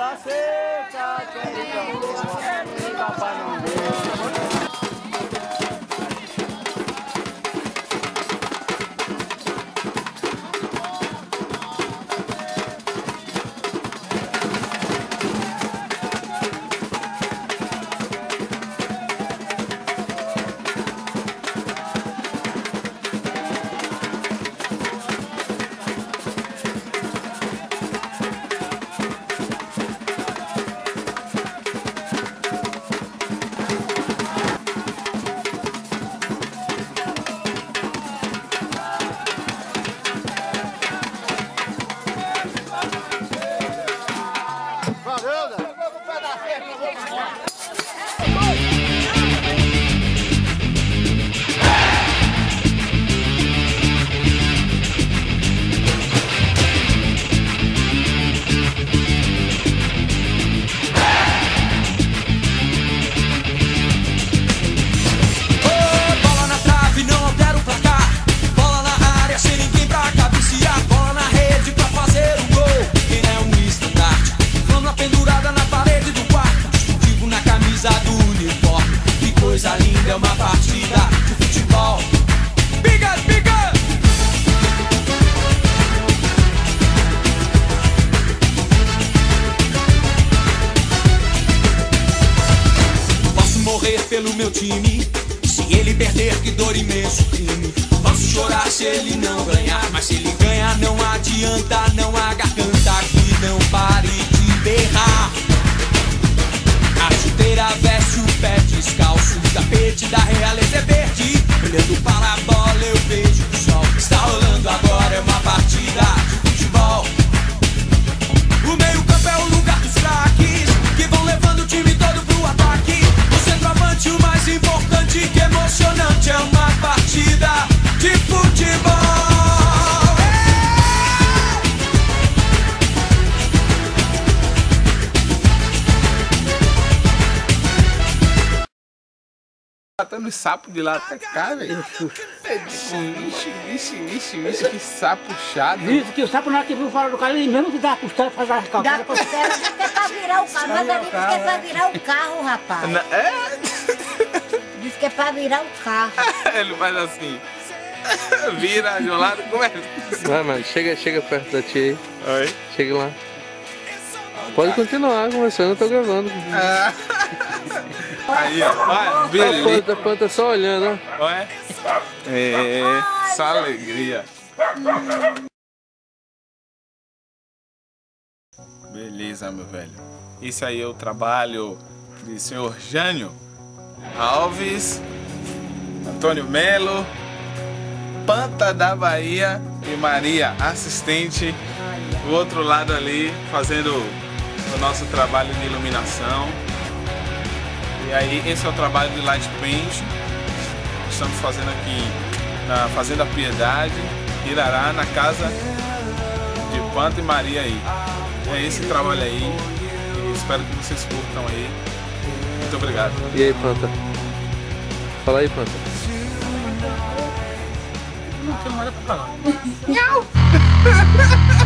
Lua seca, querida lua, e papai não vê. Coisa linda, é uma partida de futebol. Biga, biga! Posso morrer pelo meu time, se ele perder, que dor, imenso crime. Posso chorar se ele não ganhar, mas se ele ganhar não adianta, não há garganta que não pare de berrar. A chuteira veste o pé descalço, o tapete da realeza é verde. Olhando para a bola eu vejo o sol. Está rolando agora, é uma partida de futebol. O meio campo é o lugar dos craques, que vão levando o time todo pro ataque. O centroavante, o mais importante, que emocionante, é uma partida de futebol. Matando os sapos de lá até cá, velho. Vixe, que sapo chato. Diz que o sapo na hora que viu fora do carro, ele mesmo que dá a costela fazer as calçadas. Da costela diz que é pra virar o carro, mas ali diz que é pra virar o carro, rapaz. É? Diz que é pra virar o carro. Ele faz assim. Vira de um lado e começa. Vai, mano, chega perto da tia aí. Oi? Chega lá. Pode continuar conversando, eu tô gravando. Aí, ó. Olha, beleza. A planta só olhando, ó. Olha. É, só alegria. Beleza, meu velho. Esse aí é o trabalho de senhor Jânio Alves, Antônio Melo, Panta da Bahia e Maria, assistente, do outro lado ali, fazendo o nosso trabalho de iluminação. E aí, esse é o trabalho de Light Paint. Estamos fazendo aqui na Fazenda Piedade, Irará, na casa de Panta e Maria aí. É esse trabalho aí. E espero que vocês curtam aí. Muito obrigado. E aí, Panta? Fala aí, Panta. Não tenho nada pra falar.